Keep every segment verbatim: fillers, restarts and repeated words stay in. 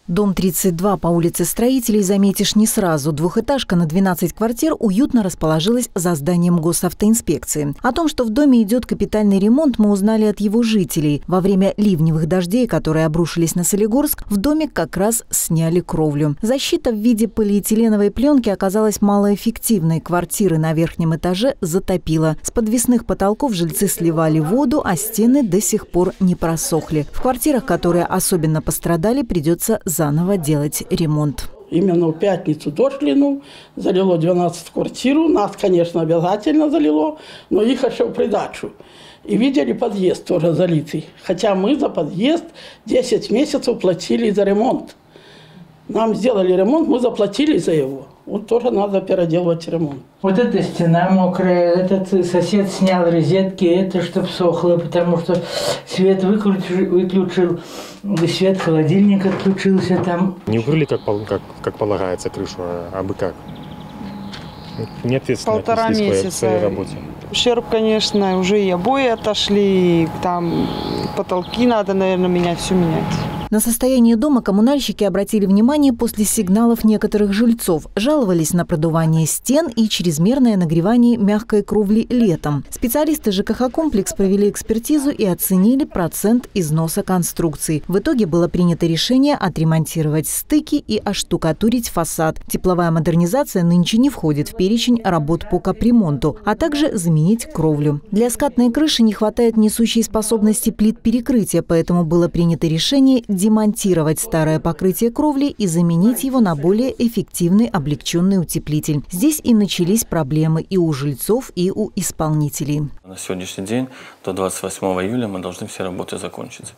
Дом тридцать два по улице Строителей заметишь не сразу. Двухэтажка на двенадцать квартир уютно расположилась за зданием госавтоинспекции. О том, что в доме идет капитальный ремонт, мы узнали от его жителей. Во время ливневых дождей, которые обрушились на Солигорск, в доме как раз сняли кровлю. Защита в виде полиэтиленовой пленки оказалась малоэффективной. Квартиры на верхнем этаже затопило. С подвесных потолков жильцы сливали воду, а стены до сих пор не просохли. В квартирах, которые особенно пострадали, придется заново делать ремонт. Именно в пятницу дождь линул, залило двенадцать квартир. Нас, конечно, обязательно залило, но их еще в придачу. И видели подъезд тоже залитый. Хотя мы за подъезд десять месяцев платили за ремонт. Нам сделали ремонт, мы заплатили за его. Вот тоже надо переделывать ремонт. Вот эта стена мокрая, этот сосед снял розетки, это чтобы сохло, потому что свет выключил, выключил свет, холодильник отключился там. Не укрыли, как, как, как полагается, крышу, а бы как? Не ответственно Полтора месяца. В своей работе. Ущерб, конечно, уже и обои отошли, там потолки надо, наверное, менять, все менять. На состояние дома коммунальщики обратили внимание после сигналов некоторых жильцов. Жаловались на продувание стен и чрезмерное нагревание мягкой кровли летом. Специалисты ЖКХ-комплекс провели экспертизу и оценили процент износа конструкции. В итоге было принято решение отремонтировать стыки и оштукатурить фасад. Тепловая модернизация нынче не входит в перечень работ по капремонту, а также заменить кровлю. Для скатной крыши не хватает несущей способности плит перекрытия, поэтому было принято решение демонтировать старое покрытие кровли и заменить его на более эффективный облегченный утеплитель. Здесь и начались проблемы и у жильцов, и у исполнителей. На сегодняшний день до двадцать восьмого июля мы должны все работы закончить.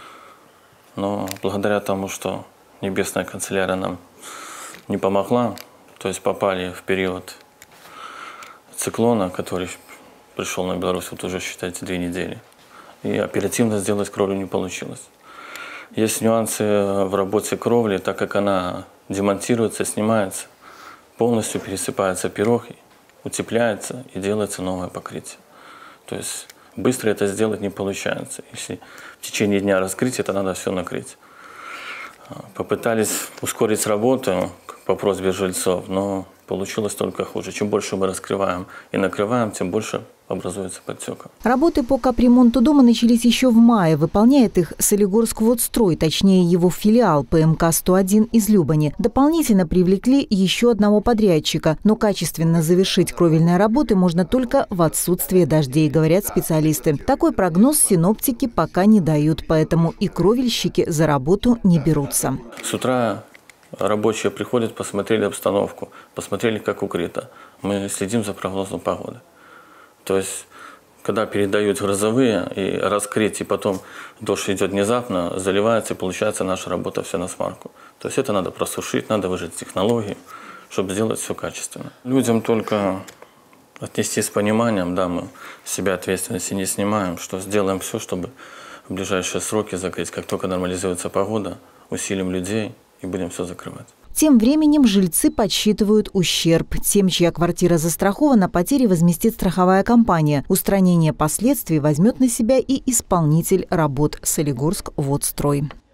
Но благодаря тому, что Небесная канцелярия нам не помогла, то есть попали в период циклона, который пришел на Беларусь, вот уже, считайте, две недели, и оперативно сделать кровлю не получилось. Есть нюансы в работе кровли, так как она демонтируется, снимается, полностью пересыпается пирог, утепляется и делается новое покрытие. То есть быстро это сделать не получается. Если в течение дня раскрыть, это надо все накрыть. Попытались ускорить работу по просьбе жильцов, но получилось только хуже. Чем больше мы раскрываем и накрываем, тем больше образуется подтека. Работы по капремонту дома начались еще в мае. Выполняет их Солигорскводстрой, точнее его филиал ПМК сто один из Любани. Дополнительно привлекли еще одного подрядчика. Но качественно завершить кровельные работы можно только в отсутствие дождей, говорят специалисты. Такой прогноз синоптики пока не дают, поэтому и кровельщики за работу не берутся. С утра рабочие приходят, посмотрели обстановку, посмотрели, как укрыто. Мы следим за прогнозом погоды. То есть, когда передают грозовые и раскрыть, и потом дождь идет внезапно, заливается, и получается наша работа вся на смарку. То есть это надо просушить, надо выжать технологии, чтобы сделать все качественно. Людям только отнести с пониманием, да, мы с себя ответственности не снимаем, что сделаем все, чтобы в ближайшие сроки закрыть. Как только нормализуется погода, усилим людей и будем все закрывать. Тем временем жильцы подсчитывают ущерб. Тем, чья квартира застрахована, потери возместит страховая компания. Устранение последствий возьмет на себя и исполнитель работ Солигорскводстрой.